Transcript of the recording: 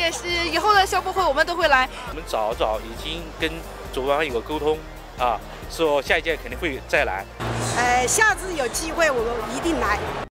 也是以后的消博会我们都会来。 我们早已经跟主办方有个沟通啊，说下一届肯定会再来。 下次有机会我们一定来。